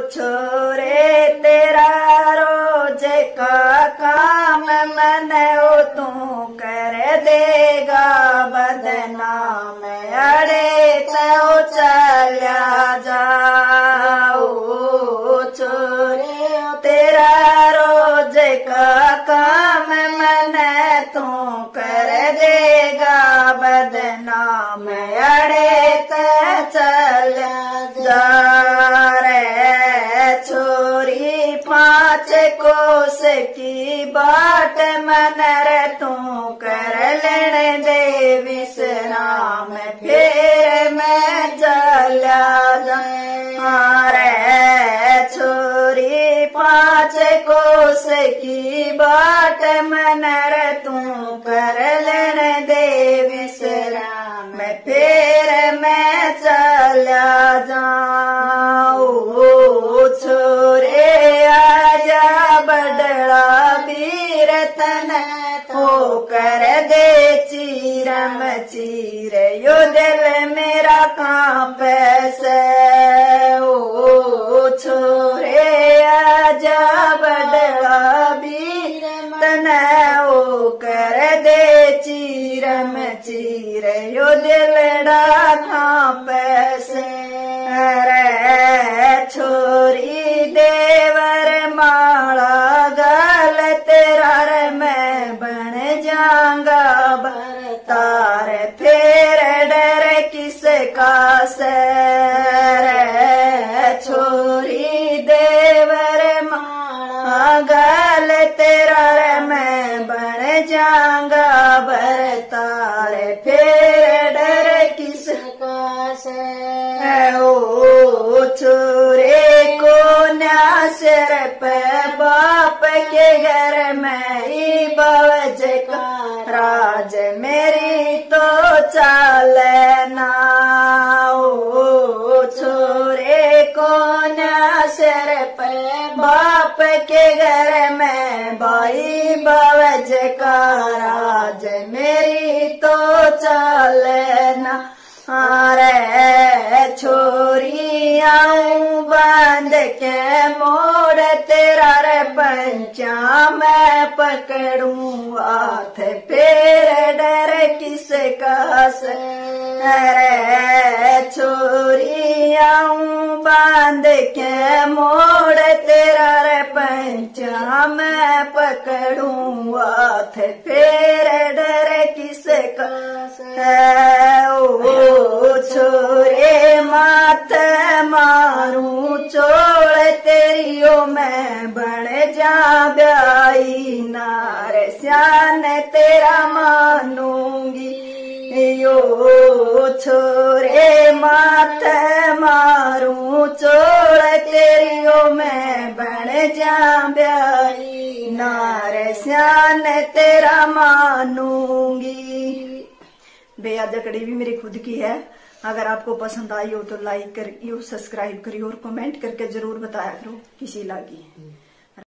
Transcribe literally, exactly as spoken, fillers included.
छोरे तेरा रोज का काम मन तू कर देगा बदनाम अड़े तो चला जाओ छोरे तेरा रोज का काम मन तू कर देगा बदनाम अड़े तो चला जा रे छोरी पाँच कोस की बाट मनर तू कर लेन दे विश्राम फिर मैं जला रे छोरी पाँच कोस की बाट मनर तू कर लेन दे विश्राम फिर मैं चला जाऊं छोरे आजा बडड़ा वीर तन हो कर दे चीरम चीर यो दिल मेरा कांपे से ओ छोरे आजा बडड़ा वीर तन हो कर दे चीरम चीर यो दिलड़ा कांपे से रे छोरी देवर माला गल तेरा रे मैं बन जाऊंगा तार फिर डर किसका से रे छोरी देवर माला गल तेरा रे मैं बन जाऊंगा तार फिर डर किसका से ओ छोरे को सिर पे बाप के घर में ही बवज का राज मेरी तो चाल ना ओ छोरे को सिर पे बाप के घर में भाई बवज का राज मेरी तो चाल ना रे छोरी आऊं बांध के मोड़ तेरा रे पंचा मैं पकड़ूं हाथ फिर डर किसका से रे छोरी आऊं बांध के मोड़ तेरा रे पंचा मैं पकड़ूं हाथ फिर डर किसका से ओ छोरे माथ मारूं चोड़ तेरियो मैं बन जा ब्याई नार श्यान तेरा मानूंगी यो छोरे माथ मारूं चोड़ तेरियो मैं बन जा ब्याई नार श्यान तेरा मानूंगी। बेया जकड़ी भी मेरी खुद की है। अगर आपको पसंद आई हो तो लाइक करियो, सब्सक्राइब करियो और कमेंट करके जरूर बताया करो किसी लगी है।